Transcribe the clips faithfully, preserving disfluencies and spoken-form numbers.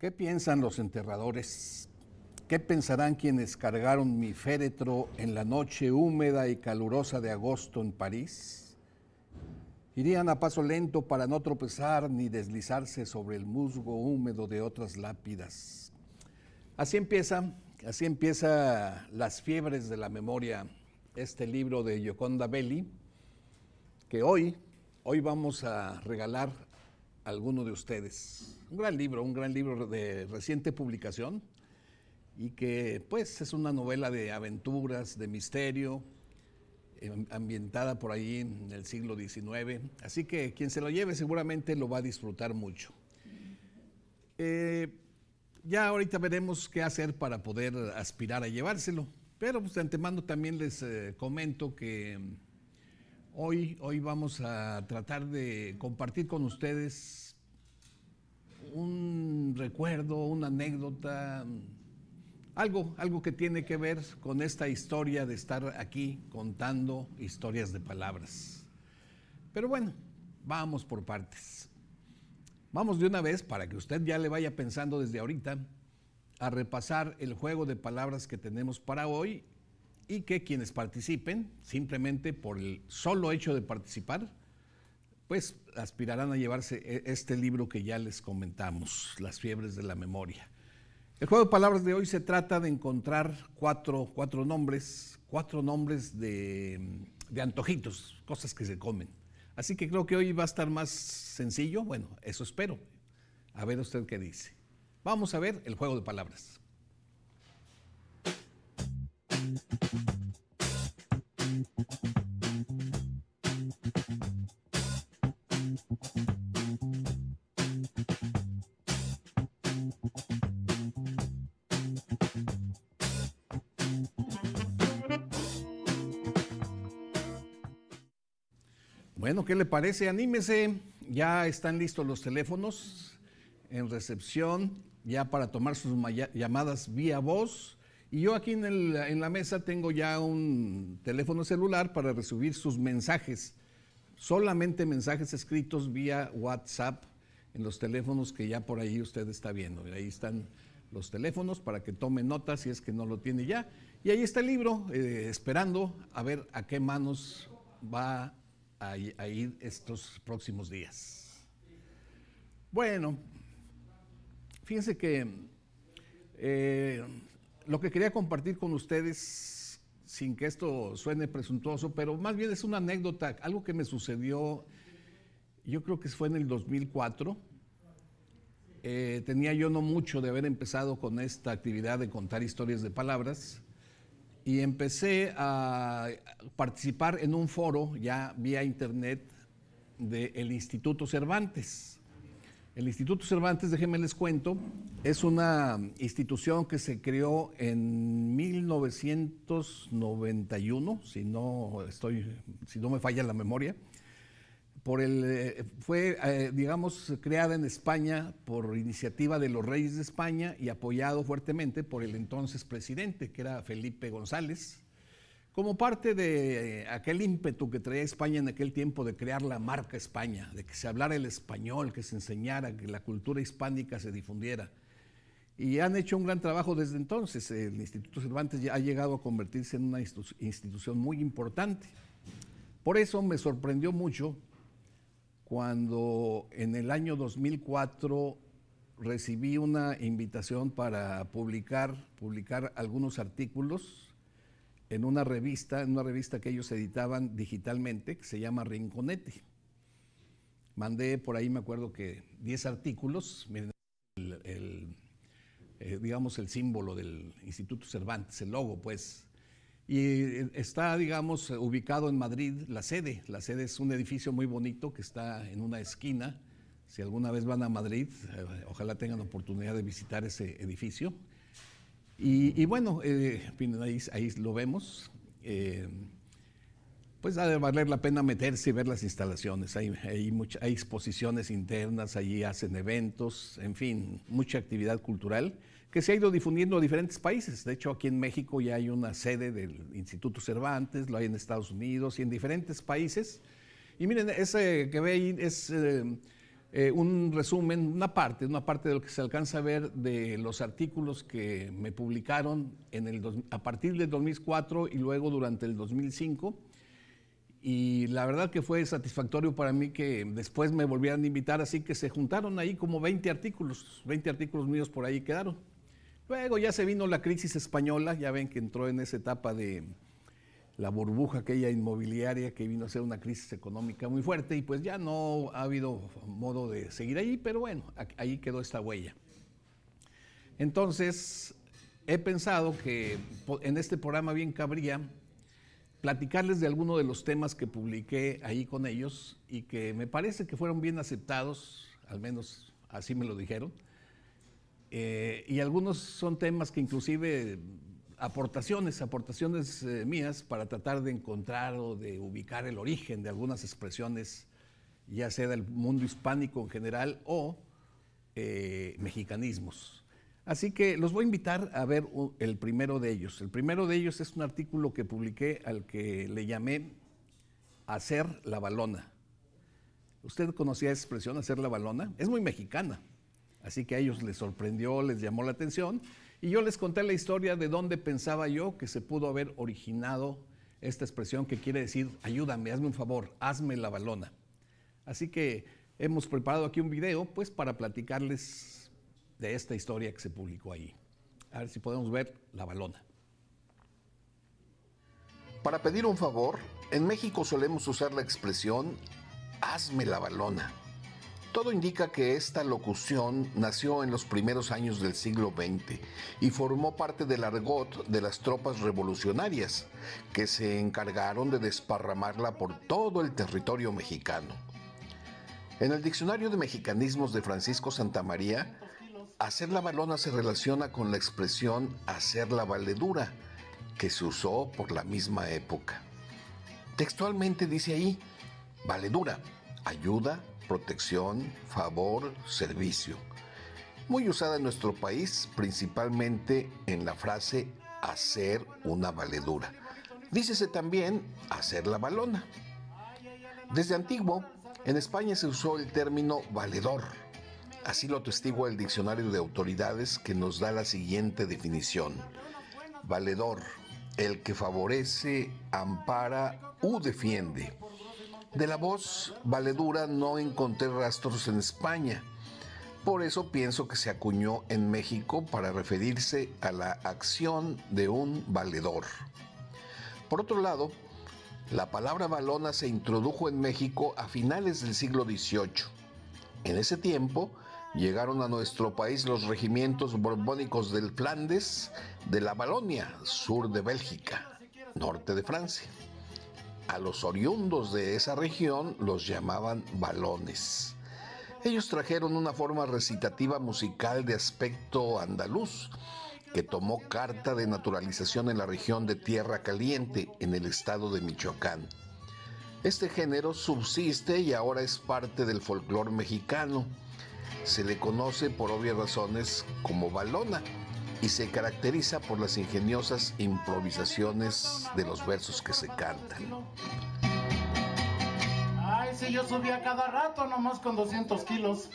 ¿Qué piensan los enterradores? ¿Qué pensarán quienes cargaron mi féretro en la noche húmeda y calurosa de agosto en París? Irían a paso lento para no tropezar ni deslizarse sobre el musgo húmedo de otras lápidas. Así empieza, así empieza Las fiebres de la memoria, este libro de Gioconda Belli, que hoy, hoy vamos a regalar a alguno de ustedes. Un gran libro, un gran libro de reciente publicación y que pues es una novela de aventuras, de misterio, ambientada por ahí en el siglo diecinueve, así que quien se lo lleve seguramente lo va a disfrutar mucho. Eh, ya ahorita veremos qué hacer para poder aspirar a llevárselo, pero pues de antemano también les eh, comento que hoy, hoy vamos a tratar de compartir con ustedes un recuerdo, una anécdota, Algo, algo que tiene que ver con esta historia de estar aquí contando historias de palabras. Pero bueno, vamos por partes. Vamos de una vez, para que usted ya le vaya pensando desde ahorita, a repasar el juego de palabras que tenemos para hoy y que quienes participen, simplemente por el solo hecho de participar, pues aspirarán a llevarse este libro que ya les comentamos, Las fiebres de la memoria. El juego de palabras de hoy se trata de encontrar cuatro, cuatro nombres, cuatro nombres de, de antojitos, cosas que se comen. Así que creo que hoy va a estar más sencillo, bueno, eso espero. A ver usted qué dice. Vamos a ver el juego de palabras. Bueno, ¿qué le parece? Anímese, ya están listos los teléfonos en recepción, ya para tomar sus llamadas vía voz. Y yo aquí en, el, en la mesa tengo ya un teléfono celular para recibir sus mensajes, solamente mensajes escritos vía WhatsApp en los teléfonos que ya por ahí usted está viendo. Ahí están los teléfonos para que tome nota si es que no lo tiene ya. Y ahí está el libro, eh, esperando a ver a qué manos va a, a ir estos próximos días. Bueno, fíjense que eh, lo que quería compartir con ustedes, sin que esto suene presuntuoso, pero más bien es una anécdota, algo que me sucedió, yo creo que fue en el dos mil cuatro. Eh, tenía yo no mucho de haber empezado con esta actividad de contar historias de palabras y empecé a participar en un foro ya vía internet del Instituto Cervantes. El Instituto Cervantes, déjenme les cuento, es una institución que se creó en mil novecientos noventa y uno, si no, estoy, si no me falla la memoria. Por el, eh, fue, eh, digamos, creada en España por iniciativa de los reyes de España y apoyado fuertemente por el entonces presidente, que era Felipe González, como parte de eh, aquel ímpetu que traía España en aquel tiempo de crear la marca España, de que se hablara el español, que se enseñara, que la cultura hispánica se difundiera. Y han hecho un gran trabajo desde entonces. El Instituto Cervantes ya ha llegado a convertirse en una institución muy importante. Por eso me sorprendió mucho cuando en el año dos mil cuatro recibí una invitación para publicar, publicar algunos artículos en una revista, en una revista que ellos editaban digitalmente, que se llama Rinconete. Mandé por ahí, me acuerdo que diez artículos, miren, el, el, eh, digamos el símbolo del Instituto Cervantes, el logo pues. Y está, digamos, ubicado en Madrid, la sede. La sede es un edificio muy bonito que está en una esquina. Si alguna vez van a Madrid, eh, ojalá tengan oportunidad de visitar ese edificio. Y, y bueno, eh, ahí, ahí lo vemos. Eh, pues ha de valer la pena meterse y ver las instalaciones. Hay, hay, mucha, hay exposiciones internas, allí hacen eventos, en fin, mucha actividad cultural que se ha ido difundiendo a diferentes países. De hecho, aquí en México ya hay una sede del Instituto Cervantes, lo hay en Estados Unidos y en diferentes países. Y miren, ese que ve ahí es eh, eh, un resumen, una parte, una parte de lo que se alcanza a ver de los artículos que me publicaron en el dos, a partir del dos mil cuatro y luego durante el dos mil cinco. Y la verdad que fue satisfactorio para mí que después me volvieran a invitar, así que se juntaron ahí como veinte artículos, veinte artículos míos por ahí quedaron. Luego ya se vino la crisis española, ya ven que entró en esa etapa de la burbuja aquella inmobiliaria que vino a ser una crisis económica muy fuerte y pues ya no ha habido modo de seguir ahí, pero bueno, ahí quedó esta huella. Entonces, he pensado que en este programa bien cabría platicarles de alguno de los temas que publiqué ahí con ellos y que me parece que fueron bien aceptados, al menos así me lo dijeron. Eh, y algunos son temas que inclusive aportaciones, aportaciones eh, mías para tratar de encontrar o de ubicar el origen de algunas expresiones, ya sea del mundo hispánico en general o eh, mexicanismos. Así que los voy a invitar a ver el primero de ellos. El primero de ellos es un artículo que publiqué al que le llamé Hacer la balona. ¿Usted conocía esa expresión, hacer la balona? Es muy mexicana. Así que a ellos les sorprendió, les llamó la atención y yo les conté la historia de dónde pensaba yo que se pudo haber originado esta expresión que quiere decir ayúdame, hazme un favor, hazme la balona. Así que hemos preparado aquí un video pues para platicarles de esta historia que se publicó ahí. A ver si podemos ver la balona. Para pedir un favor, en México solemos usar la expresión hazme la balona. Todo indica que esta locución nació en los primeros años del siglo veinte y formó parte del argot de las tropas revolucionarias que se encargaron de desparramarla por todo el territorio mexicano. En el Diccionario de Mexicanismos de Francisco Santamaría, hacer la balona se relaciona con la expresión hacer la valedura, que se usó por la misma época. Textualmente dice ahí, valedura, ayuda, protección, favor, servicio. Muy usada en nuestro país, principalmente en la frase hacer una valedura. Dícese también hacer la balona. Desde antiguo, en España se usó el término valedor. Así lo atestigua el Diccionario de Autoridades, que nos da la siguiente definición. Valedor, el que favorece, ampara u defiende. De la voz valedura no encontré rastros en España. Por eso pienso que se acuñó en México para referirse a la acción de un valedor. Por otro lado, la palabra balona se introdujo en México a finales del siglo dieciocho. En ese tiempo, llegaron a nuestro país los regimientos borbónicos del Flandes, de la Valonia, sur de Bélgica, norte de Francia. A los oriundos de esa región los llamaban valones. Ellos trajeron una forma recitativa musical de aspecto andaluz, que tomó carta de naturalización en la región de Tierra Caliente, en el estado de Michoacán. Este género subsiste y ahora es parte del folclore mexicano. Se le conoce por obvias razones como balona y se caracteriza por las ingeniosas improvisaciones de los versos que se cantan. Ay, si yo subía cada rato nomás con doscientos kilos.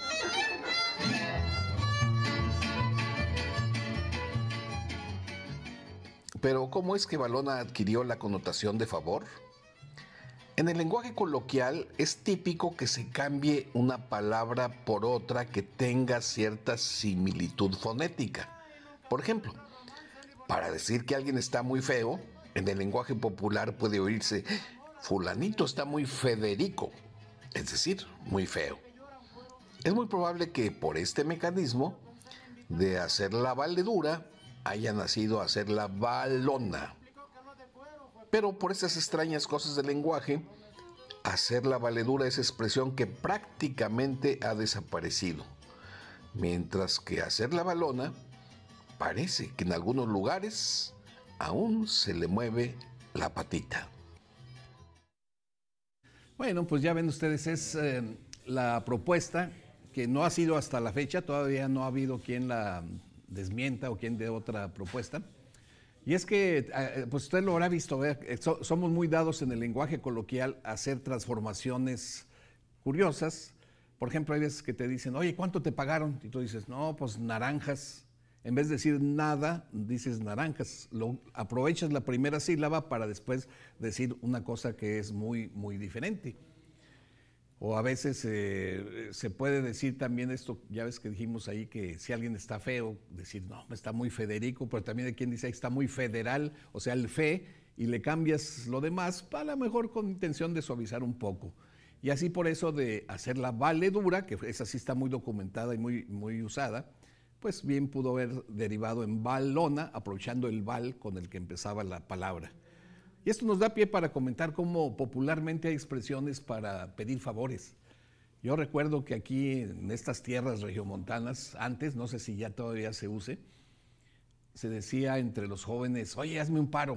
Pero ¿cómo es que balona adquirió la connotación de favor? En el lenguaje coloquial es típico que se cambie una palabra por otra que tenga cierta similitud fonética. Por ejemplo, para decir que alguien está muy feo, en el lenguaje popular puede oírse fulanito está muy Federico, es decir, muy feo. Es muy probable que por este mecanismo de hacer la valedura haya nacido hacer la balona. Pero por esas extrañas cosas del lenguaje, hacer la valedura es expresión que prácticamente ha desaparecido, mientras que hacer la balona parece que en algunos lugares aún se le mueve la patita. Bueno, pues ya ven ustedes, es eh, la propuesta que no ha sido hasta la fecha, todavía no ha habido quien la desmienta o quien dé otra propuesta. Y es que, pues usted lo habrá visto, ¿eh? Somos muy dados en el lenguaje coloquial a hacer transformaciones curiosas, Por ejemplo, hay veces que te dicen, oye, ¿cuánto te pagaron? Y tú dices, no, pues naranjas. En vez de decir nada, dices naranjas. Lo, aprovechas la primera sílaba para después decir una cosa que es muy, muy diferente. O a veces eh, se puede decir también esto, ya ves que dijimos ahí que si alguien está feo, decir, no, está muy Federico, pero también hay quien dice, está muy federal, o sea, el fe, y le cambias lo demás, a lo mejor con intención de suavizar un poco. Y así por eso de hacer la valedura, que esa sí está muy documentada y muy, muy usada, pues bien pudo haber derivado en valona, aprovechando el val con el que empezaba la palabra. Y esto nos da pie para comentar cómo popularmente hay expresiones para pedir favores. Yo recuerdo que aquí en estas tierras regiomontanas, antes, no sé si ya todavía se use, se decía entre los jóvenes, oye, hazme un paro.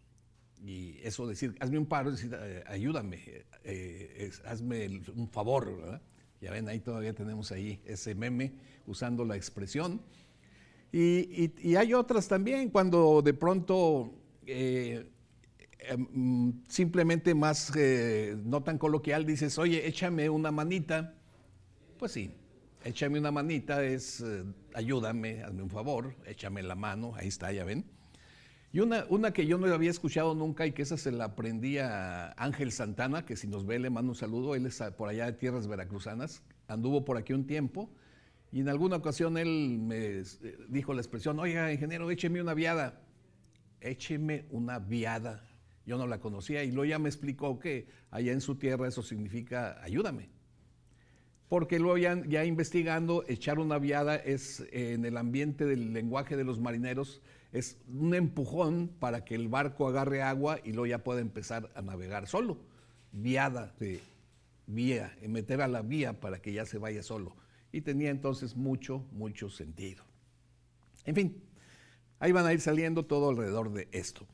Y eso decir, hazme un paro, es decir, eh, ayúdame, eh, es, hazme el, un favor, ¿verdad? Ya ven, ahí todavía tenemos ahí ese meme usando la expresión. Y, y, y hay otras también, cuando de pronto eh, eh, simplemente más eh, no tan coloquial dices, oye, échame una manita. Pues sí, échame una manita es eh, ayúdame, hazme un favor, échame la mano, ahí está, ya ven. Y una, una que yo no había escuchado nunca y que esa se la aprendí a Ángel Santana, que si nos ve le mando un saludo, él es por allá de tierras veracruzanas, anduvo por aquí un tiempo y en alguna ocasión él me dijo la expresión, oiga, ingeniero, écheme una viada, écheme una viada. Yo no la conocía y luego ya me explicó que allá en su tierra eso significa ayúdame. Porque luego ya, ya investigando, echar una viada es eh, en el ambiente del lenguaje de los marineros, es un empujón para que el barco agarre agua y luego ya pueda empezar a navegar solo. Viada de vía, meter a la vía para que ya se vaya solo. Y tenía entonces mucho, mucho sentido. En fin, ahí van a ir saliendo todo alrededor de esto.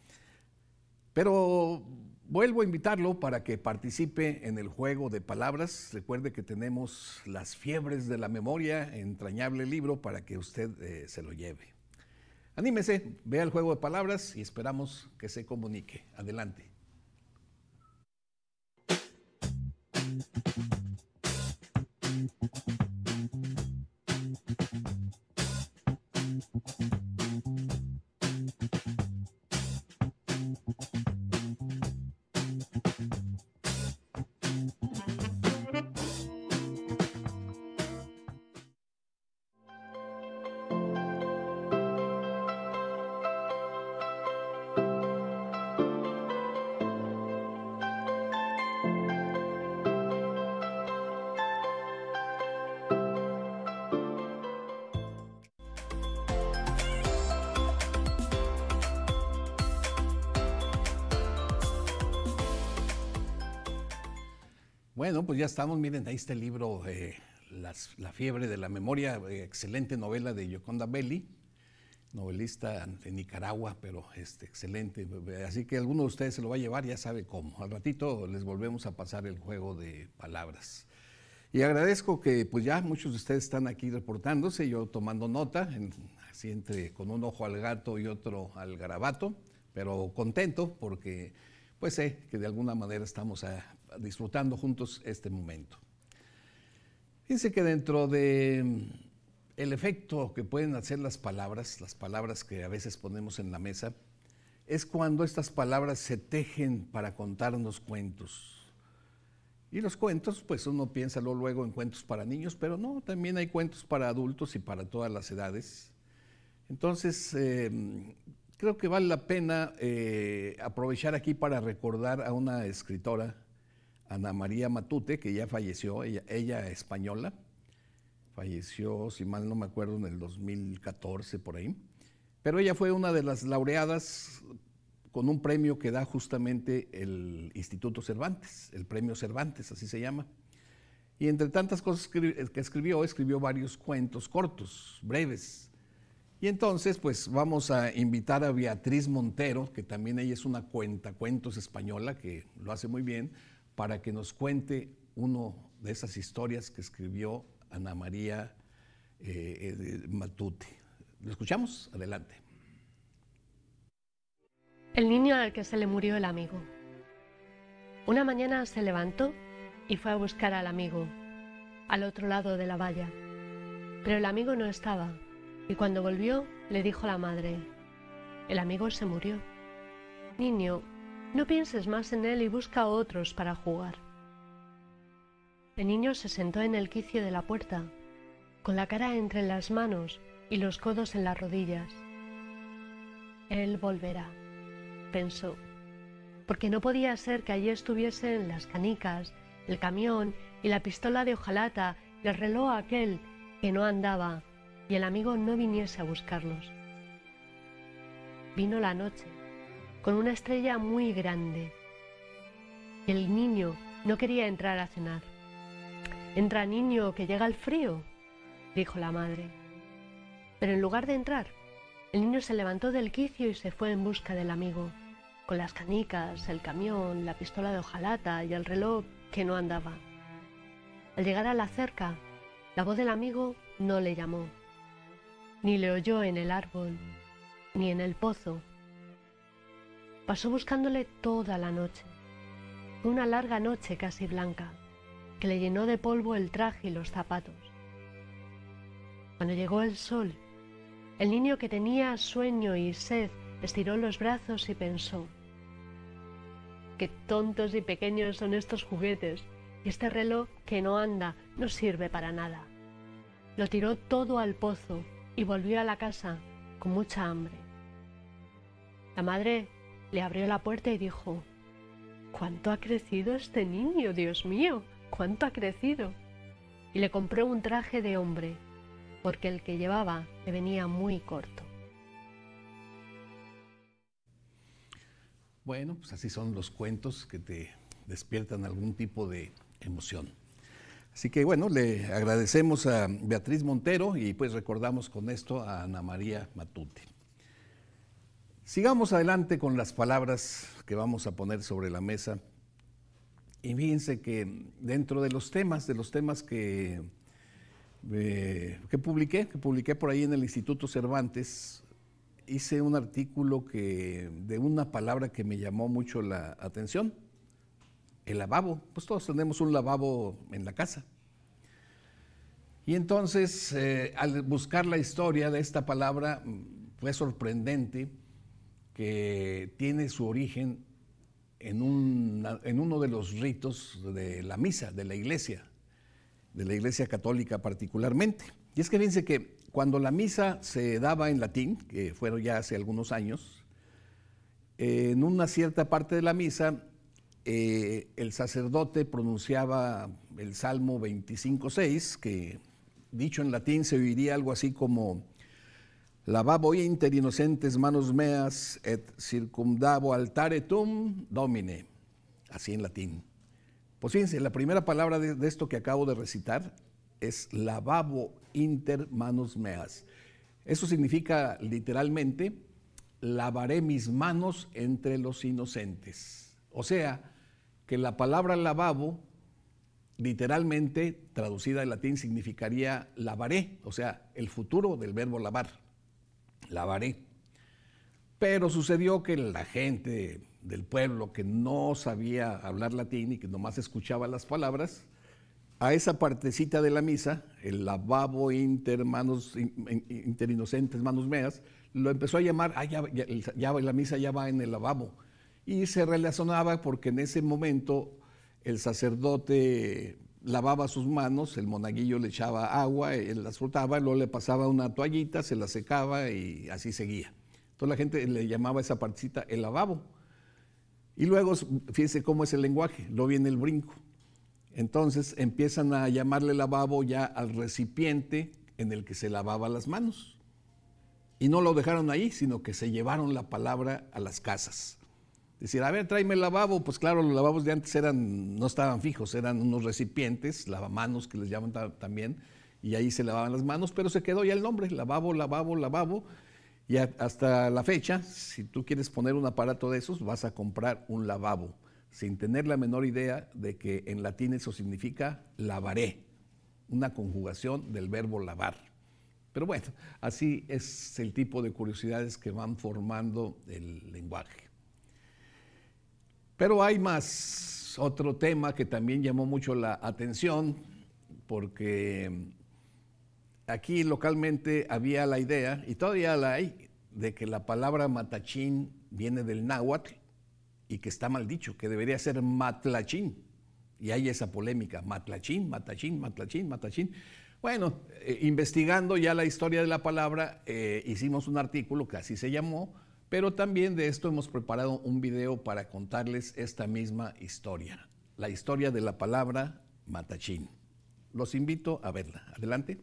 Pero vuelvo a invitarlo para que participe en el juego de palabras. Recuerde que tenemos Las fiebres de la memoria, entrañable libro para que usted eh, se lo lleve. Anímese, vea el juego de palabras y esperamos que se comunique. Adelante. Bueno, pues ya estamos, miren, ahí está el libro, eh, las, La fiebre de la memoria, eh, excelente novela de Gioconda Belli, novelista de Nicaragua, pero este, excelente, así que alguno de ustedes se lo va a llevar, ya sabe cómo. Al ratito les volvemos a pasar el juego de palabras. Y agradezco que pues ya muchos de ustedes están aquí reportándose, yo tomando nota, en, así entre con un ojo al gato y otro al garabato, pero contento porque pues sé que de alguna manera estamos a, a disfrutando juntos este momento. Fíjense que dentro de el efecto que pueden hacer las palabras, las palabras que a veces ponemos en la mesa, es cuando estas palabras se tejen para contarnos cuentos. Y los cuentos, pues uno piensa luego en cuentos para niños, pero no, también hay cuentos para adultos y para todas las edades. Entonces, eh, creo que vale la pena eh, aprovechar aquí para recordar a una escritora, Ana María Matute, que ya falleció, ella, ella española, falleció, si mal no me acuerdo, en el dos mil catorce, por ahí, pero ella fue una de las laureadas con un premio que da justamente el Instituto Cervantes, el Premio Cervantes, así se llama. Y entre tantas cosas que escribió, escribió varios cuentos cortos, breves. Y entonces, pues vamos a invitar a Beatriz Montero, que también ella es una cuentacuentos española, que lo hace muy bien, para que nos cuente uno de esas historias que escribió Ana María eh, Matute. ¿Lo escuchamos? Adelante. El niño al que se le murió el amigo. Una mañana se levantó y fue a buscar al amigo. al otro lado de la valla. Pero el amigo no estaba, y cuando volvió le dijo a la madre: el amigo se murió. Niño, no pienses más en él y busca a otros para jugar. El niño se sentó en el quicio de la puerta, con la cara entre las manos y los codos en las rodillas. Él volverá, pensó, porque no podía ser que allí estuviesen las canicas, el camión y la pistola de hojalata y el reloj aquel que no andaba y el amigo no viniese a buscarlos. Vino la noche, con una estrella muy grande, y el niño no quería entrar a cenar. «Entra, niño, que llega el frío», dijo la madre. Pero en lugar de entrar, el niño se levantó del quicio y se fue en busca del amigo, con las canicas, el camión, la pistola de hojalata y el reloj que no andaba. Al llegar a la cerca, la voz del amigo no le llamó, ni le oyó en el árbol, ni en el pozo. Pasó buscándole toda la noche, una larga noche casi blanca, que le llenó de polvo el traje y los zapatos. Cuando llegó el sol, el niño, que tenía sueño y sed, estiró los brazos y pensó: qué tontos y pequeños son estos juguetes, y este reloj que no anda no sirve para nada. Lo tiró todo al pozo y volvió a la casa con mucha hambre. La madre le abrió la puerta y dijo: «¿Cuánto ha crecido este niño, Dios mío? ¿Cuánto ha crecido?» Y le compró un traje de hombre, porque el que llevaba le venía muy corto. Bueno, pues así son los cuentos que te despiertan algún tipo de emoción. Así que bueno, le agradecemos a Beatriz Montero y pues recordamos con esto a Ana María Matute. Sigamos adelante con las palabras que vamos a poner sobre la mesa. Y fíjense que dentro de los temas, de los temas que, eh, que publiqué, que publiqué por ahí en el Instituto Cervantes, hice un artículo que, de una palabra que me llamó mucho la atención: el lavabo. Pues todos tenemos un lavabo en la casa. Y entonces, eh, al buscar la historia de esta palabra, fue sorprendente que tiene su origen en, un, en uno de los ritos de la misa, de la iglesia, de la iglesia católica particularmente. Y es que fíjense que cuando la misa se daba en latín, que fueron ya hace algunos años, eh, en una cierta parte de la misa, eh, el sacerdote pronunciaba el Salmo veinticinco seis, que dicho en latín se oiría algo así como: «Lavabo inter innocentes manos meas et circumdavo altare tum domine», así en latín. Pues fíjense, la primera palabra de, de esto que acabo de recitar es lavabo inter manos meas. Eso significa literalmente: lavaré mis manos entre los inocentes. O sea, que la palabra lavabo, literalmente traducida del latín, significaría lavaré, o sea, el futuro del verbo lavar. Lavaré. Pero sucedió que la gente del pueblo que no sabía hablar latín y que nomás escuchaba las palabras, a esa partecita de la misa, el lavabo inter, manos, inter inocentes manos meas, lo empezó a llamar: ah, ya, ya, ya la misa ya va en el lavabo. Y se relacionaba porque en ese momento el sacerdote lavaba sus manos, el monaguillo le echaba agua, él las frotaba, luego le pasaba una toallita, se la secaba y así seguía. Entonces la gente le llamaba a esa partecita el lavabo. Y luego, fíjense cómo es el lenguaje, luego viene el brinco. Entonces empiezan a llamarle lavabo ya al recipiente en el que se lavaba las manos. Y no lo dejaron ahí, sino que se llevaron la palabra a las casas. Decir, a ver, tráeme el lavabo. Pues claro, los lavabos de antes eran, no estaban fijos, eran unos recipientes, lavamanos que les llaman también, y ahí se lavaban las manos, pero se quedó ya el nombre, lavabo, lavabo, lavabo, y hasta la fecha, si tú quieres poner un aparato de esos, vas a comprar un lavabo, sin tener la menor idea de que en latín eso significa lavaré, una conjugación del verbo lavar. Pero bueno, así es el tipo de curiosidades que van formando el lenguaje. Pero hay más, otro tema que también llamó mucho la atención, porque aquí localmente había la idea, y todavía la hay, de que la palabra matachín viene del náhuatl y que está mal dicho, que debería ser matlachín. Y hay esa polémica, matlachín, matachín, matlachín, matachín. Bueno, eh, investigando ya la historia de la palabra, eh, hicimos un artículo que así se llamó, pero también de esto hemos preparado un video para contarles esta misma historia, la historia de la palabra matachín. Los invito a verla. Adelante.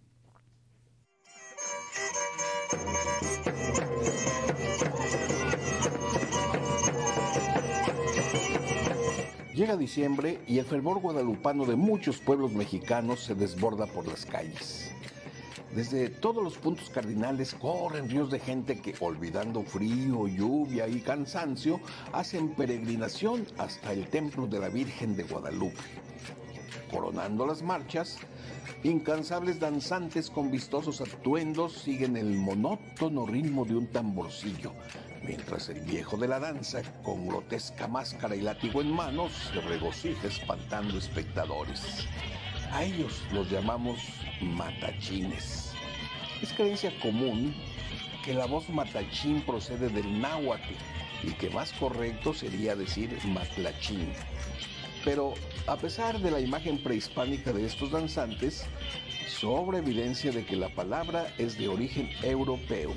Llega diciembre y el fervor guadalupano de muchos pueblos mexicanos se desborda por las calles. Desde todos los puntos cardinales corren ríos de gente que, olvidando frío, lluvia y cansancio, hacen peregrinación hasta el templo de la Virgen de Guadalupe. Coronando las marchas, incansables danzantes con vistosos atuendos siguen el monótono ritmo de un tamborcillo, mientras el viejo de la danza, con grotesca máscara y látigo en manos, se regocija espantando espectadores. A ellos los llamamos matachines. Es creencia común que la voz matachín procede del náhuatl y que más correcto sería decir matlachín. Pero a pesar de la imagen prehispánica de estos danzantes, sobra evidencia de que la palabra es de origen europeo.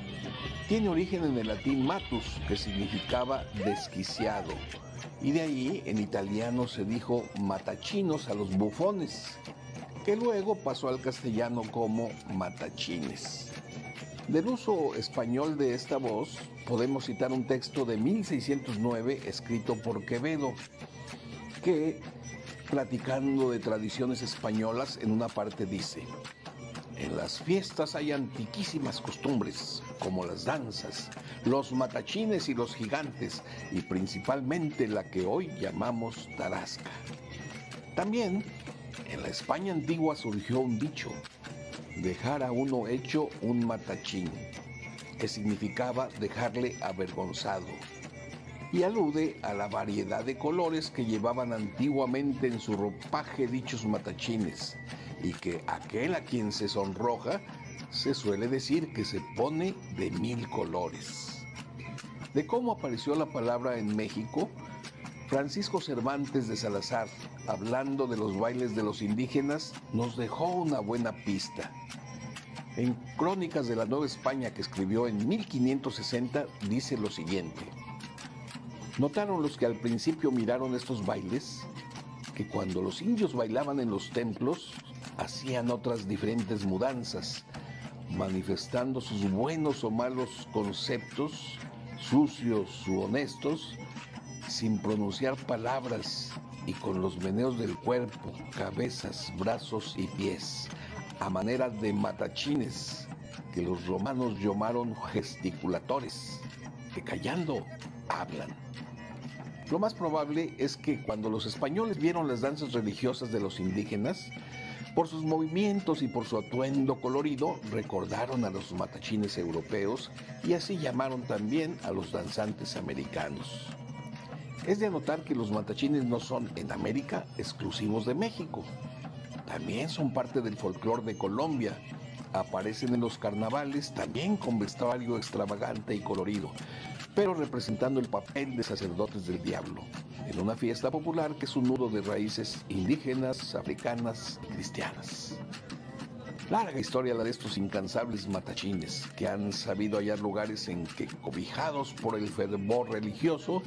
Tiene origen en el latín matus, que significaba desquiciado, y de ahí en italiano se dijo matachinos a los bufones, que luego pasó al castellano como matachines. Del uso español de esta voz podemos citar un texto de mil seiscientos nueve escrito por Quevedo, que, platicando de tradiciones españolas, en una parte dice: en las fiestas hay antiquísimas costumbres, como las danzas, los matachines y los gigantes, y principalmente la que hoy llamamos tarasca. También, en la España antigua surgió un dicho: dejar a uno hecho un matachín, que significaba dejarle avergonzado, y alude a la variedad de colores que llevaban antiguamente en su ropaje dichos matachines, y que aquel a quien se sonroja se suele decir que se pone de mil colores. De cómo apareció la palabra en México, Francisco Cervantes de Salazar, hablando de los bailes de los indígenas, nos dejó una buena pista. En Crónicas de la Nueva España, que escribió en mil quinientos sesenta, dice lo siguiente: notaron los que al principio miraron estos bailes, que cuando los indios bailaban en los templos, hacían otras diferentes mudanzas, manifestando sus buenos o malos conceptos, sucios u honestos, sin pronunciar palabras y con los meneos del cuerpo, cabezas, brazos y pies, a manera de matachines, que los romanos llamaron gesticuladores, que callando hablan. Lo más probable es que cuando los españoles vieron las danzas religiosas de los indígenas, por sus movimientos y por su atuendo colorido, recordaron a los matachines europeos y así llamaron también a los danzantes americanos. Es de anotar que los matachines no son, en América, exclusivos de México. También son parte del folclore de Colombia. Aparecen en los carnavales, también con vestuario extravagante y colorido, pero representando el papel de sacerdotes del diablo, en una fiesta popular que es un nudo de raíces indígenas, africanas y cristianas. Larga historia la de estos incansables matachines, que han sabido hallar lugares en que, cobijados por el fervor religioso,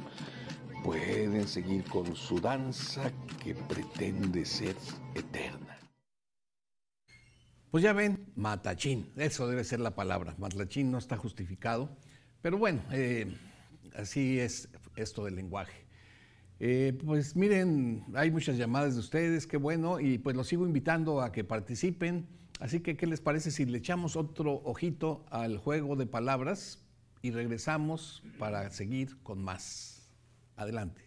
pueden seguir con su danza que pretende ser eterna. Pues ya ven, matachín, eso debe ser la palabra. Matachín no está justificado, pero bueno, eh, así es esto del lenguaje. Eh, pues miren, hay muchas llamadas de ustedes, qué bueno, y pues los sigo invitando a que participen. Así que, ¿qué les parece si le echamos otro ojito al juego de palabras y regresamos para seguir con más? Adelante.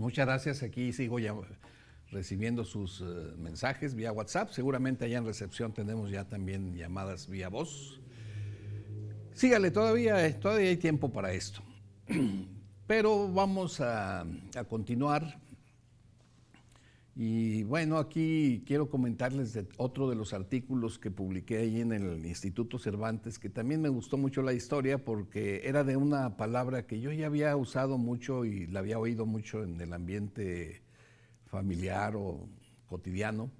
Muchas gracias. Aquí sigo ya recibiendo sus uh, mensajes vía WhatsApp. Seguramente allá en recepción tenemos ya también llamadas vía voz. Sígale, todavía, todavía hay tiempo para esto. Pero vamos a, a continuar. Y bueno, aquí quiero comentarles de otro de los artículos que publiqué ahí en el Instituto Cervantes, que también me gustó mucho la historia porque era de una palabra que yo ya había usado mucho y la había oído mucho en el ambiente familiar o cotidiano.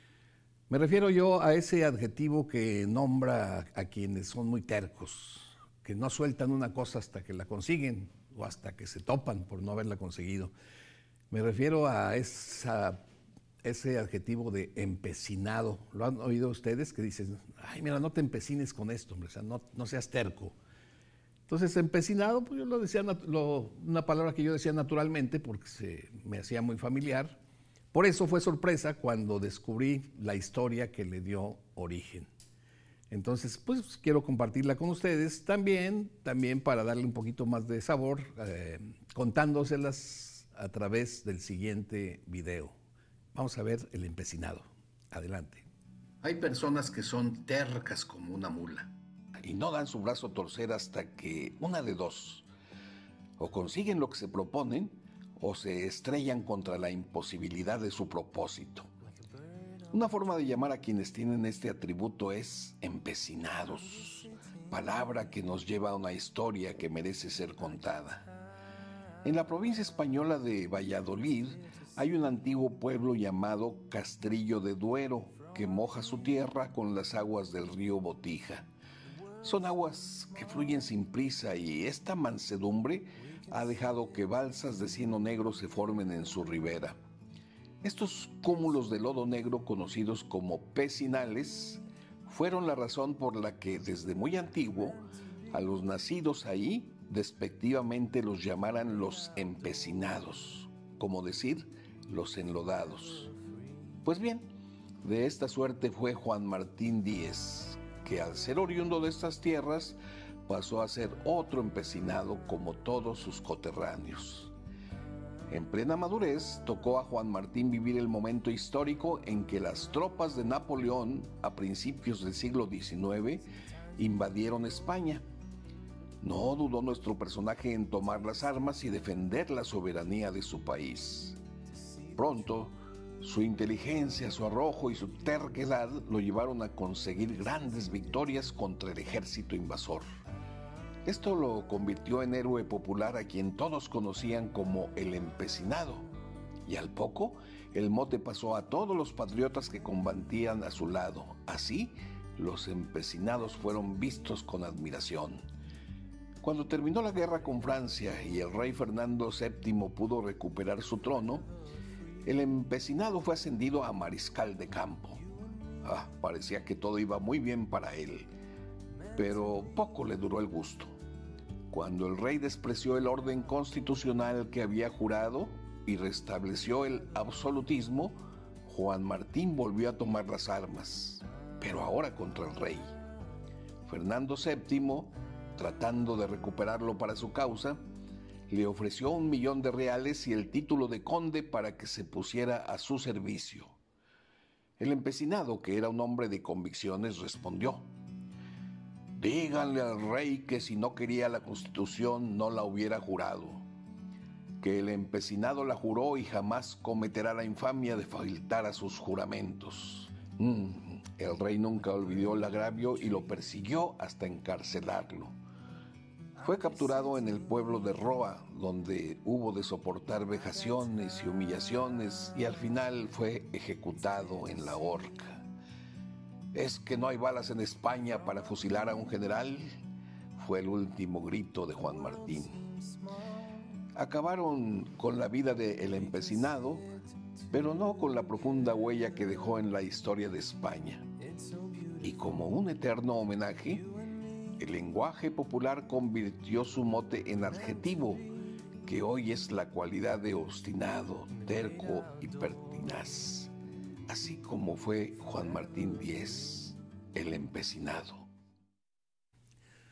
Me refiero yo a ese adjetivo que nombra a quienes son muy tercos, que no sueltan una cosa hasta que la consiguen o hasta que se topan por no haberla conseguido. Me refiero a esa, ese adjetivo de empecinado. ¿Lo han oído ustedes? Que dicen, ay, mira, no te empecines con esto, hombre, o sea, no, no seas terco. Entonces, empecinado, pues yo lo decía, lo, una palabra que yo decía naturalmente porque se me hacía muy familiar. Por eso fue sorpresa cuando descubrí la historia que le dio origen. Entonces, pues quiero compartirla con ustedes también, también para darle un poquito más de sabor, eh, contándoselas a través del siguiente video. Vamos a ver el empecinado. Adelante. Hay personas que son tercas como una mula y no dan su brazo a torcer hasta que una de dos, o consiguen lo que se proponen o se estrellan contra la imposibilidad de su propósito. Una forma de llamar a quienes tienen este atributo es empecinados, palabra que nos lleva a una historia que merece ser contada. En la provincia española de Valladolid hay un antiguo pueblo llamado Castrillo de Duero que moja su tierra con las aguas del río Botija. Son aguas que fluyen sin prisa y esta mansedumbre ha dejado que balsas de cieno negro se formen en su ribera. Estos cúmulos de lodo negro, conocidos como pecinales, fueron la razón por la que desde muy antiguo a los nacidos ahí despectivamente los llamaran los empecinados, como decir los enlodados. Pues bien, de esta suerte fue Juan Martín Díez, que al ser oriundo de estas tierras pasó a ser otro empecinado como todos sus coterráneos. En plena madurez, tocó a Juan Martín vivir el momento histórico en que las tropas de Napoleón, a principios del siglo diecinueve, invadieron España. No dudó nuestro personaje en tomar las armas y defender la soberanía de su país. Pronto, su inteligencia, su arrojo y su terquedad lo llevaron a conseguir grandes victorias contra el ejército invasor. Esto lo convirtió en héroe popular a quien todos conocían como el empecinado, y al poco el mote pasó a todos los patriotas que combatían a su lado. Así, los empecinados fueron vistos con admiración. Cuando terminó la guerra con Francia y el rey Fernando séptimo pudo recuperar su trono, el empecinado fue ascendido a mariscal de campo. Ah, parecía que todo iba muy bien para él, pero poco le duró el gusto. Cuando el rey despreció el orden constitucional que había jurado y restableció el absolutismo, Juan Martín volvió a tomar las armas, pero ahora contra el rey. Fernando séptimo, tratando de recuperarlo para su causa, le ofreció un millón de reales y el título de conde para que se pusiera a su servicio. El empecinado, que era un hombre de convicciones, respondió: díganle al rey que si no quería la Constitución no la hubiera jurado, que el empecinado la juró y jamás cometerá la infamia de faltar a sus juramentos. Mm, el rey nunca olvidó el agravio y lo persiguió hasta encarcelarlo. Fue capturado en el pueblo de Roa, donde hubo de soportar vejaciones y humillaciones y al final fue ejecutado en la horca. ¿Es que no hay balas en España para fusilar a un general?, fue el último grito de Juan Martín. Acabaron con la vida del empecinado, pero no con la profunda huella que dejó en la historia de España. Y como un eterno homenaje, el lenguaje popular convirtió su mote en adjetivo, que hoy es la cualidad de obstinado, terco y pertinaz. Así como fue Juan Martín Díez, el empecinado.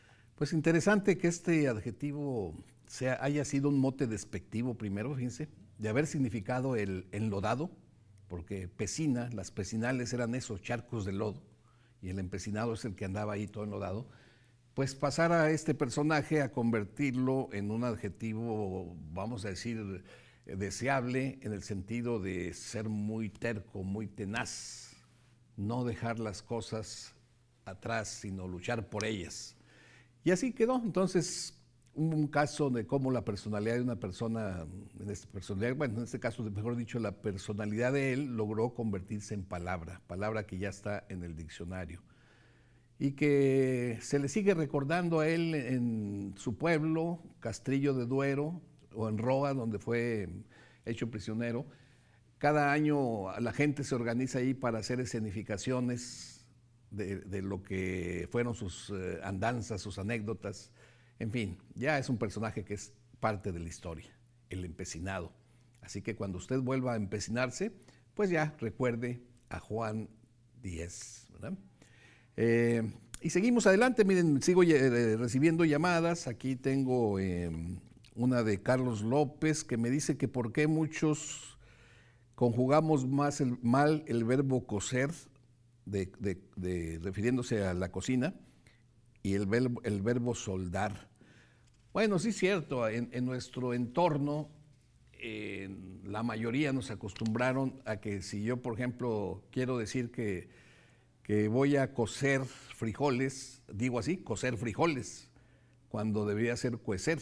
Pues interesante que este adjetivo sea, haya sido un mote despectivo primero, fíjense, de haber significado el enlodado, porque pecina, las pecinales eran esos charcos de lodo, y el empecinado es el que andaba ahí todo enlodado, pues pasar a este personaje a convertirlo en un adjetivo, vamos a decir, deseable, en el sentido de ser muy terco, muy tenaz, no dejar las cosas atrás, sino luchar por ellas. Y así quedó. Entonces, un, un caso de cómo la personalidad de una persona, en este, personalidad, bueno, en este caso, mejor dicho, la personalidad de él logró convertirse en palabra, palabra que ya está en el diccionario, y que se le sigue recordando a él en su pueblo, Castrillo de Duero, o en Roa, donde fue hecho prisionero. Cada año la gente se organiza ahí para hacer escenificaciones de, de lo que fueron sus eh, andanzas, sus anécdotas. En fin, ya es un personaje que es parte de la historia, el empecinado. Así que cuando usted vuelva a empecinarse, pues ya recuerde a Juan Díez, ¿verdad? Eh, y seguimos adelante. Miren, sigo eh, recibiendo llamadas. Aquí tengo eh, una de Carlos López, que me dice que por qué muchos conjugamos más el, mal el verbo cocer, de, de, de, refiriéndose a la cocina, y el verbo, el verbo soldar. Bueno, sí es cierto, en, en nuestro entorno, eh, la mayoría nos acostumbraron a que si yo, por ejemplo, quiero decir que, que voy a cocer frijoles, digo así, cocer frijoles, cuando debería ser cuecer.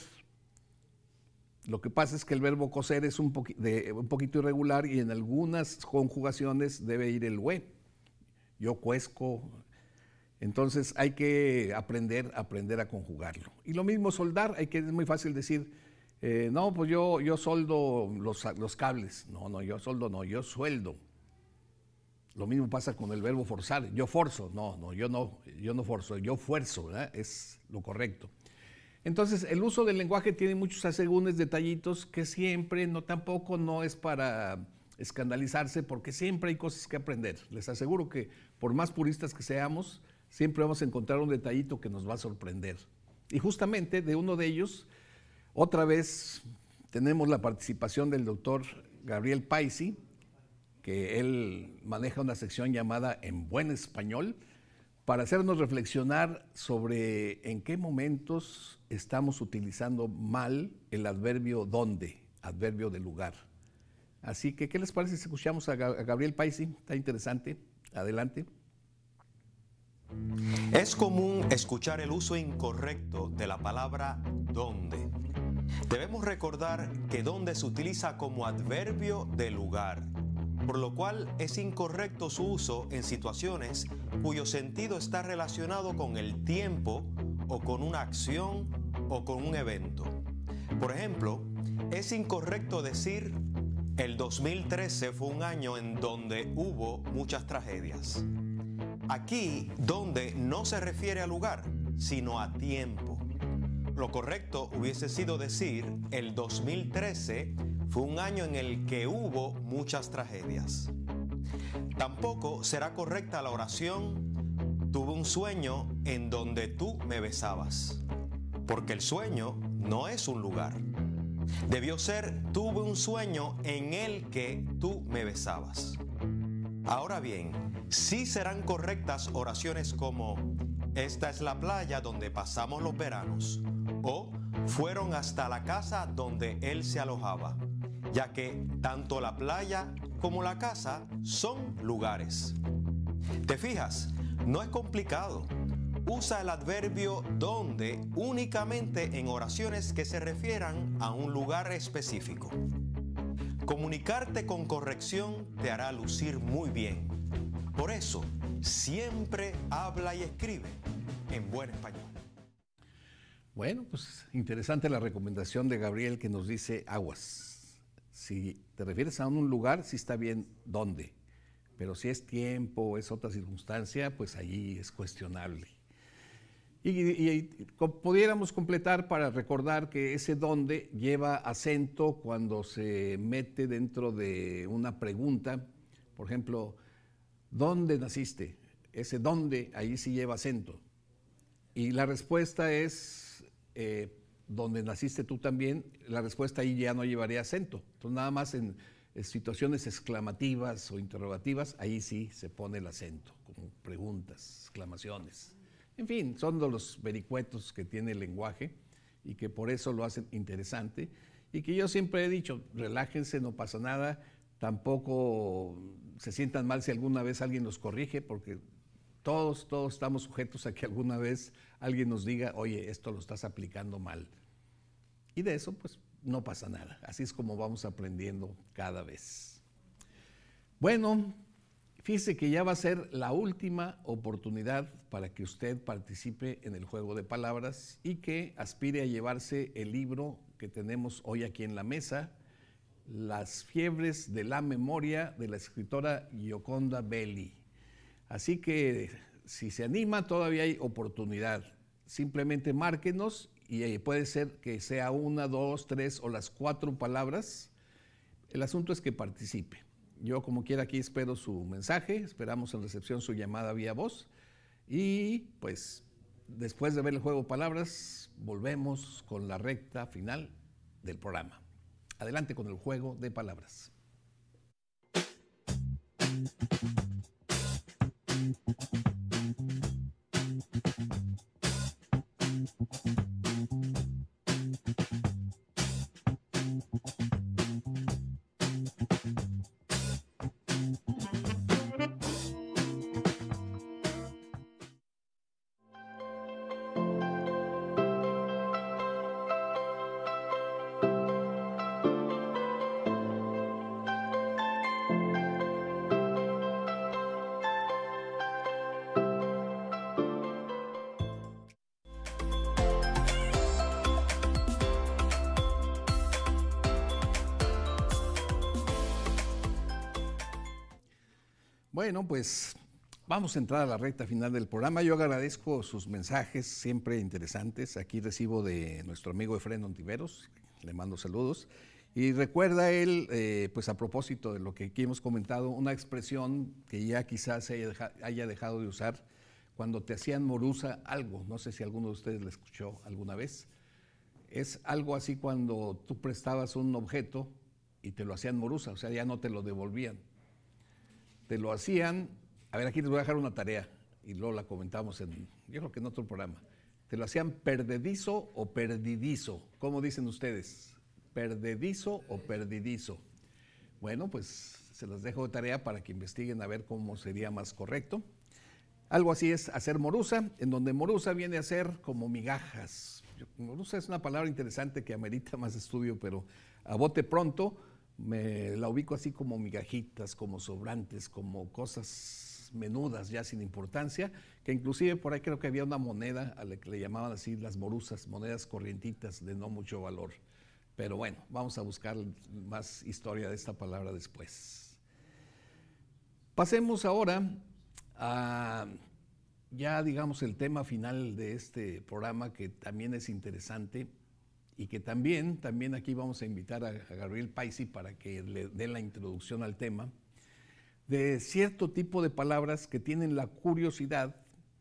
Lo que pasa es que el verbo cocer es un, poqui de, un poquito irregular, y en algunas conjugaciones debe ir el hue. Yo cuezco. Entonces hay que aprender, aprender a conjugarlo. Y lo mismo soldar, hay que, es muy fácil decir, eh, no, pues yo, yo soldo los, los cables. No, no, yo soldo, no, yo sueldo. Lo mismo pasa con el verbo forzar. Yo forzo. No, no, yo no, yo no forzo, yo fuerzo, ¿verdad? Es lo correcto. Entonces, el uso del lenguaje tiene muchos asegúnes, detallitos, que siempre, no tampoco no es para escandalizarse, porque siempre hay cosas que aprender. Les aseguro que por más puristas que seamos, siempre vamos a encontrar un detallito que nos va a sorprender. Y justamente de uno de ellos, otra vez tenemos la participación del doctor Gabriel Paisi, que él maneja una sección llamada En Buen Español, para hacernos reflexionar sobre en qué momentos estamos utilizando mal el adverbio donde, adverbio de lugar. Así que, ¿qué les parece si escuchamos a Gabriel Paisi? Está interesante. Adelante. Es común escuchar el uso incorrecto de la palabra donde. Debemos recordar que donde se utiliza como adverbio de lugar, por lo cual es incorrecto su uso en situaciones cuyo sentido está relacionado con el tiempo o con una acción o con un evento. Por ejemplo, es incorrecto decir el dos mil trece fue un año en donde hubo muchas tragedias. Aquí, donde no se refiere a lugar, sino a tiempo. Lo correcto hubiese sido decir el dos mil trece fue un año en el que hubo muchas tragedias. Tampoco será correcta la oración tuve un sueño en donde tú me besabas, porque el sueño no es un lugar. Debió ser tuve un sueño en el que tú me besabas. Ahora bien, sí serán correctas oraciones como esta es la playa donde pasamos los veranos, o fueron hasta la casa donde él se alojaba, ya que tanto la playa como la casa son lugares. ¿Te fijas? No es complicado. Usa el adverbio donde únicamente en oraciones que se refieran a un lugar específico. Comunicarte con corrección te hará lucir muy bien. Por eso, siempre habla y escribe en buen español. Bueno, pues interesante la recomendación de Gabriel, que nos dice aguas. Si te refieres a un lugar, sí está bien dónde, pero si es tiempo o es otra circunstancia, pues allí es cuestionable. Y, y, y pudiéramos completar para recordar que ese dónde lleva acento cuando se mete dentro de una pregunta. Por ejemplo, ¿dónde naciste? Ese dónde, ahí sí lleva acento. Y la respuesta es, eh, donde naciste tú también, la respuesta ahí ya no llevaría acento. Entonces, nada más en, en situaciones exclamativas o interrogativas, ahí sí se pone el acento, como preguntas, exclamaciones. En fin, son de los vericuetos que tiene el lenguaje y que por eso lo hacen interesante. Y que yo siempre he dicho, relájense, no pasa nada, tampoco se sientan mal si alguna vez alguien los corrige, porque todos, todos estamos sujetos a que alguna vez alguien nos diga, oye, esto lo estás aplicando mal. Y de eso, pues, no pasa nada. Así es como vamos aprendiendo cada vez. Bueno, fíjese que ya va a ser la última oportunidad para que usted participe en el juego de palabras y que aspire a llevarse el libro que tenemos hoy aquí en la mesa, Las fiebres de la memoria, de la escritora Gioconda Belli. Así que si se anima, todavía hay oportunidad. Simplemente márquenos y puede ser que sea una, dos, tres o las cuatro palabras. El asunto es que participe. Yo, como quiera, aquí espero su mensaje, esperamos en recepción su llamada vía voz y pues después de ver el juego de palabras, volvemos con la recta final del programa. Adelante con el juego de palabras. Bueno, pues vamos a entrar a la recta final del programa. Yo agradezco sus mensajes, siempre interesantes. Aquí recibo de nuestro amigo Efraín Ontiveros, le mando saludos. Y recuerda él, eh, pues a propósito de lo que aquí hemos comentado, una expresión que ya quizás se haya, deja, haya dejado de usar cuando te hacían morusa algo. No sé si alguno de ustedes la escuchó alguna vez. Es algo así cuando tú prestabas un objeto y te lo hacían morusa, o sea, ya no te lo devolvían. Te lo hacían, a ver, aquí les voy a dejar una tarea y luego la comentamos en, yo creo que en otro programa. Te lo hacían perdedizo o perdidizo. ¿Cómo dicen ustedes? ¿Perdedizo o perdidizo? Bueno, pues se las dejo de tarea para que investiguen a ver cómo sería más correcto. Algo así es hacer morusa, en donde morusa viene a ser como migajas. Morusa es una palabra interesante que amerita más estudio, pero a bote pronto me la ubico así como migajitas, como sobrantes, como cosas menudas ya sin importancia, que inclusive por ahí creo que había una moneda a la que le llamaban así las morusas, monedas corrientitas de no mucho valor. Pero bueno, vamos a buscar más historia de esta palabra después. Pasemos ahora a ya digamos el tema final de este programa, que también es interesante y que también, también aquí vamos a invitar a, a Gabriel Paisi para que le dé la introducción al tema, de cierto tipo de palabras que tienen la curiosidad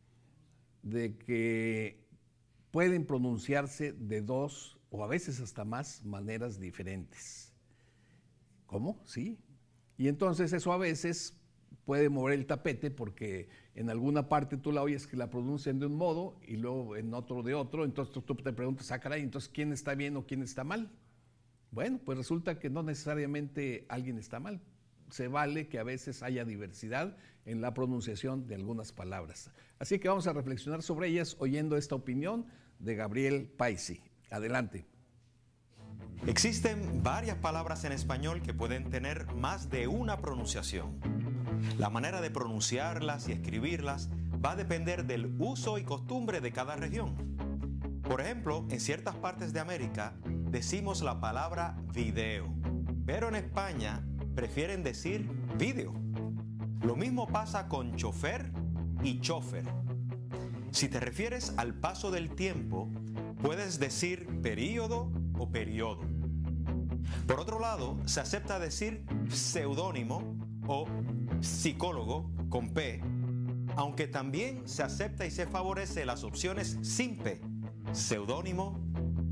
de que pueden pronunciarse de dos o a veces hasta más maneras diferentes. ¿Cómo? Sí. Y entonces eso a veces puede mover el tapete porque en alguna parte tú la oyes que la pronuncian de un modo y luego en otro de otro, entonces tú, tú te preguntas, ah, caray, entonces ¿quién está bien o quién está mal? Bueno, pues resulta que no necesariamente alguien está mal. Se vale que a veces haya diversidad en la pronunciación de algunas palabras. Así que vamos a reflexionar sobre ellas oyendo esta opinión de Gabriel Paisi. Adelante. Existen varias palabras en español que pueden tener más de una pronunciación. La manera de pronunciarlas y escribirlas va a depender del uso y costumbre de cada región. Por ejemplo, en ciertas partes de América decimos la palabra video, pero en España prefieren decir vídeo. Lo mismo pasa con chofer y chofer. Si te refieres al paso del tiempo, puedes decir período o periodo. Por otro lado, se acepta decir seudónimo o psicólogo con P, aunque también se acepta y se favorece las opciones sin P, seudónimo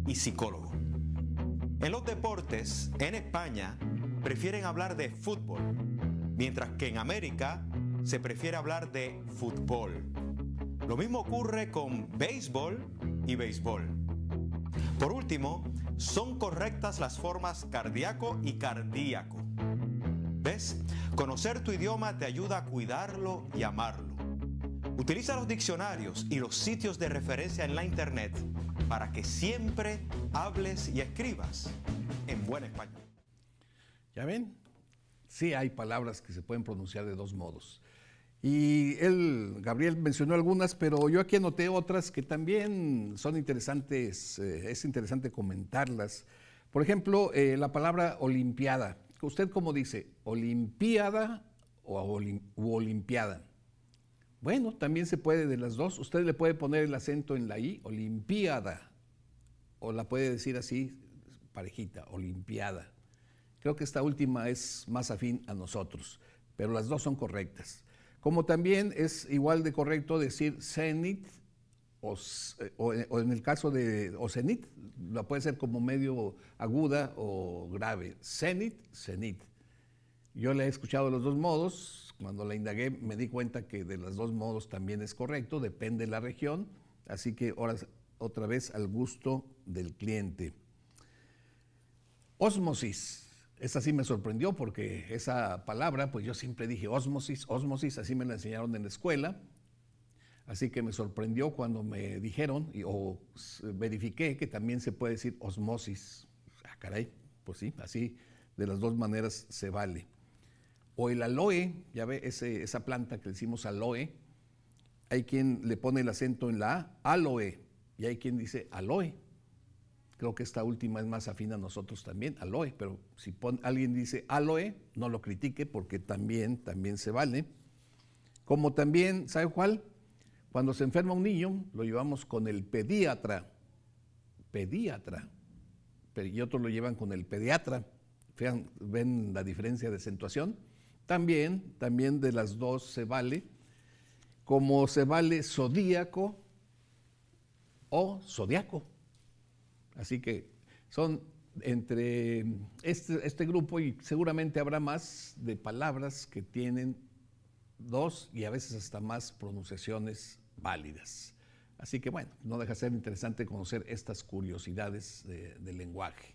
y psicólogo. En los deportes, en España, prefieren hablar de fútbol, mientras que en América se prefiere hablar de fútbol. Lo mismo ocurre con béisbol y béisbol. Por último, son correctas las formas cardíaco y cardíaco. ¿Ves? Conocer tu idioma te ayuda a cuidarlo y amarlo. Utiliza los diccionarios y los sitios de referencia en la internet para que siempre hables y escribas en buen español. ¿Ya ven? Sí hay palabras que se pueden pronunciar de dos modos. Y él, Gabriel, mencionó algunas, pero yo aquí anoté otras que también son interesantes, eh, es interesante comentarlas. Por ejemplo, eh, la palabra olimpiada. ¿Usted cómo dice? ¿Olimpiada o olim, u olimpiada? Bueno, también se puede de las dos. Usted le puede poner el acento en la I, olimpiada, o la puede decir así, parejita, olimpiada. Creo que esta última es más afín a nosotros, pero las dos son correctas. Como también es igual de correcto decir cenit, o, o, o en el caso de o cenit, la puede ser como medio aguda o grave. Cenit, cenit. Yo la he escuchado de los dos modos. Cuando la indagué me di cuenta que de los dos modos también es correcto, depende de la región. Así que ahora otra vez al gusto del cliente. Ósmosis. Esa sí me sorprendió porque esa palabra, pues yo siempre dije ósmosis, ósmosis, así me la enseñaron en la escuela. Así que me sorprendió cuando me dijeron y, o verifiqué que también se puede decir osmosis. Ah, caray, pues sí, así de las dos maneras se vale. O el aloe, ya ve, ese, esa planta que le decimos aloe, hay quien le pone el acento en la A, aloe, y hay quien dice aloe. Creo que esta última es más afín a nosotros también, aloe, pero si pon, alguien dice aloe, no lo critique porque también, también se vale. Como también, ¿sabe cuál? Cuando se enferma un niño, lo llevamos con el pediatra, pediatra, y otros lo llevan con el pediatra. Vean, ¿ven la diferencia de acentuación? También, también de las dos se vale, como se vale zodíaco o zodiaco. Así que son entre este, este grupo, y seguramente habrá más de palabras que tienen dos y a veces hasta más pronunciaciones válidas. Así que bueno, no deja de ser interesante conocer estas curiosidades de, del lenguaje.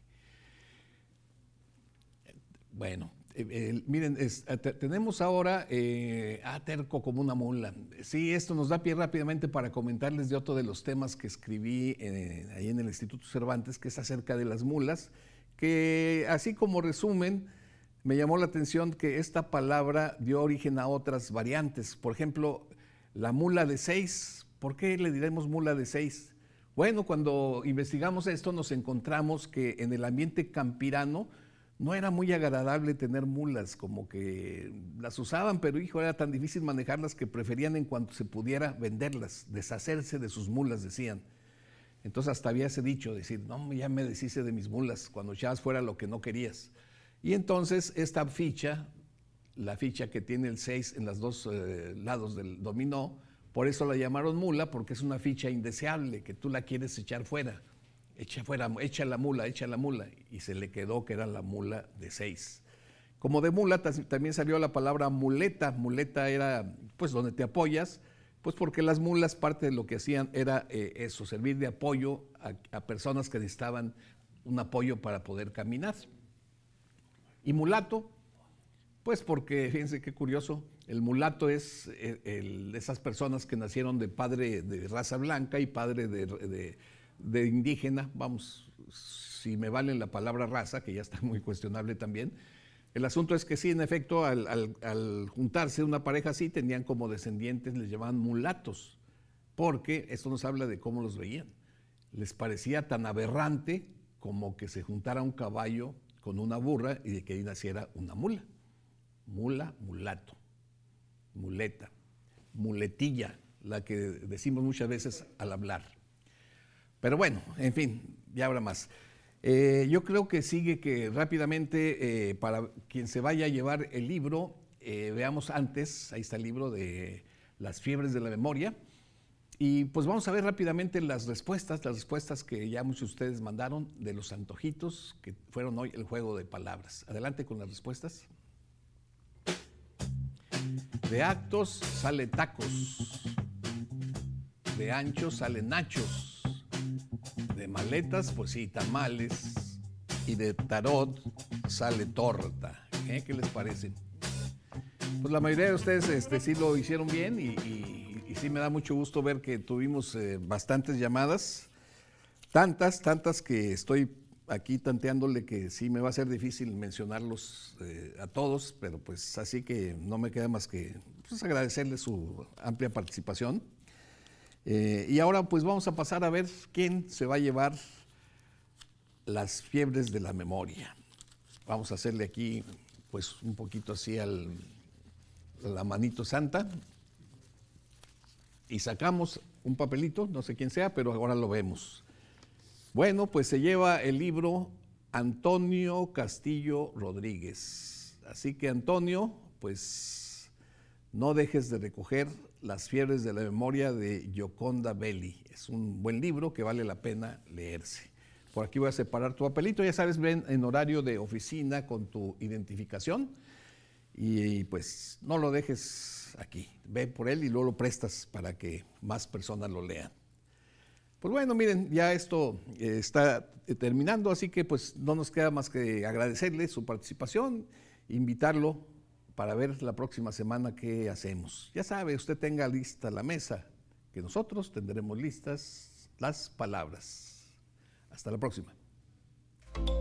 Bueno, eh, eh, miren, es, eh, tenemos ahora eh, a terco como una mula. Sí, esto nos da pie rápidamente para comentarles de otro de los temas que escribí eh, ahí en el Instituto Cervantes, que es acerca de las mulas, que así como resumen, me llamó la atención que esta palabra dio origen a otras variantes. Por ejemplo, la mula de seis. ¿Por qué le diremos mula de seis? Bueno, cuando investigamos esto nos encontramos que en el ambiente campirano no era muy agradable tener mulas, como que las usaban, pero hijo, era tan difícil manejarlas que preferían en cuanto se pudiera venderlas, deshacerse de sus mulas, decían. Entonces hasta había ese dicho, decir, no, ya me deshice de mis mulas, cuando echabas fuera lo que no querías. Y entonces esta ficha, la ficha que tiene el seis en los dos eh, lados del dominó, por eso la llamaron mula, porque es una ficha indeseable, que tú la quieres echar fuera. Echa fuera, echa la mula, echa la mula, y se le quedó que era la mula de seis. Como de mula también salió la palabra muleta. Muleta era, pues, donde te apoyas, pues porque las mulas parte de lo que hacían era eh, eso, servir de apoyo a, a personas que necesitaban un apoyo para poder caminar. Y mulato, pues porque, fíjense qué curioso, el mulato es el, el, esas personas que nacieron de padre de raza blanca y padre de, de de indígena, vamos, si me valen la palabra raza, que ya está muy cuestionable también. El asunto es que sí, en efecto, al, al, al juntarse una pareja así, tenían como descendientes, les llamaban mulatos, porque esto nos habla de cómo los veían. Les parecía tan aberrante como que se juntara un caballo con una burra y de que ahí naciera una mula. Mula, mulato, muleta, muletilla, la que decimos muchas veces al hablar. Pero bueno, en fin, ya habrá más. Eh, yo creo que sigue que rápidamente, eh, para quien se vaya a llevar el libro, eh, veamos antes, ahí está el libro de Las fiebres de la memoria, Y pues vamos a ver rápidamente las respuestas, las respuestas que ya muchos de ustedes mandaron de los antojitos que fueron hoy el juego de palabras. Adelante con las respuestas. De actos sale tacos, de anchos sale nachos, de maletas pues sí, tamales, y de tarot sale torta. ¿Eh? ¿Qué les parece? Pues la mayoría de ustedes este, sí lo hicieron bien y, y, y sí me da mucho gusto ver que tuvimos eh, bastantes llamadas, tantas, tantas que estoy aquí tanteándole que sí me va a ser difícil mencionarlos eh, a todos, pero pues así que no me queda más que pues, agradecerles su amplia participación. Eh, y ahora pues vamos a pasar a ver quién se va a llevar las fiebres de la memoria. Vamos a hacerle aquí pues un poquito así al, a la manito santa y sacamos un papelito, no sé quién sea, pero ahora lo vemos. Bueno, pues se lleva el libro Antonio Castillo Rodríguez. Así que Antonio, pues no dejes de recoger Las fiebres de la memoria de Gioconda Belli. Es un buen libro que vale la pena leerse. Por aquí voy a separar tu papelito, ya sabes, ven en horario de oficina con tu identificación y pues no lo dejes aquí. Ve por él y luego lo prestas para que más personas lo lean. Pues bueno, miren, ya esto eh, está terminando, así que pues no nos queda más que agradecerle su participación, invitarlo para ver la próxima semana qué hacemos. Ya sabe, usted tenga lista la mesa, que nosotros tendremos listas las palabras. Hasta la próxima.